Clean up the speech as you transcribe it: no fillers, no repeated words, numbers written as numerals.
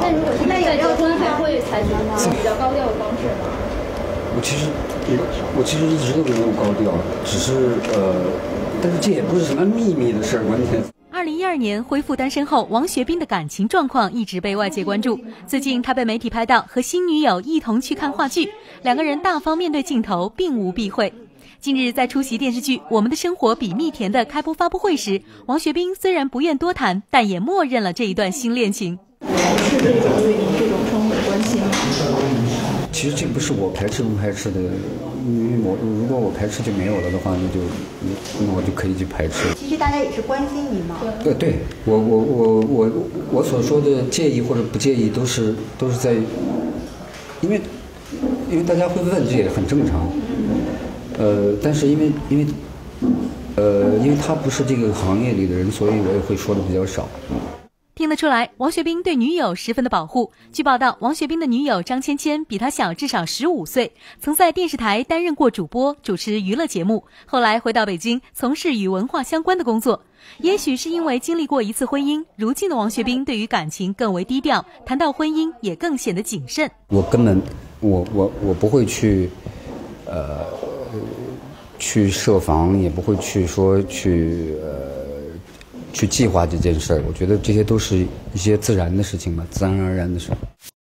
那如果是在结婚，还会采取比较高调的方式吗？ 我其实一直都没有高调，只是但是这也不是什么秘密的事儿，关键。 2012年恢复单身后，王学兵的感情状况一直被外界关注。最近他被媒体拍到和新女友一同去看话剧，两个人大方面对镜头，并无避讳。近日在出席电视剧《我们的生活比蜜甜》的开播发布会时，王学兵虽然不愿多谈，但也默认了这一段新恋情。 是这种对您这种生活的关心吗？ 其实这不是我排斥不排斥的，因为如果我排斥就没有了的话，那我就可以去排斥。 其实大家也是关心你嘛。 对，我所说的介意或者不介意都是在，因为大家会问，这也很正常。但是因为他不是这个行业里的人，所以我也会说的比较少。 听得出来，王学兵对女友十分的保护。据报道，王学兵的女友张芊芊比他小至少15岁，曾在电视台担任过主播，主持娱乐节目，后来回到北京从事与文化相关的工作。也许是因为经历过一次婚姻，如今的王学兵对于感情更为低调，谈到婚姻也更显得谨慎。 我根本我不会去设防，也不会去计划这件事儿。我觉得这些都是一些自然的事情吧，自然而然的事。